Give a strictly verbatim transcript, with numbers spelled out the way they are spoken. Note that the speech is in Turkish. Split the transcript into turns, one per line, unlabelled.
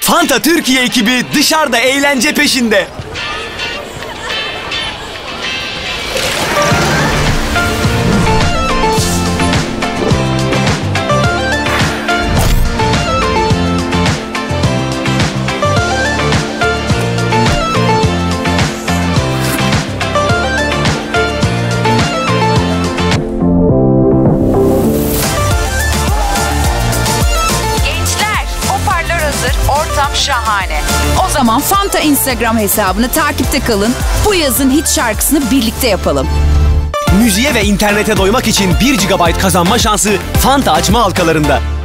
Fanta Türkiye ekibi dışarıda eğlence peşinde.
Ortam şahane.
O zaman Fanta Instagram hesabını takipte kalın. Bu yazın hit şarkısını birlikte yapalım.
Müziğe ve internete doymak için bir gigabayt kazanma şansı Fanta açma halkalarında.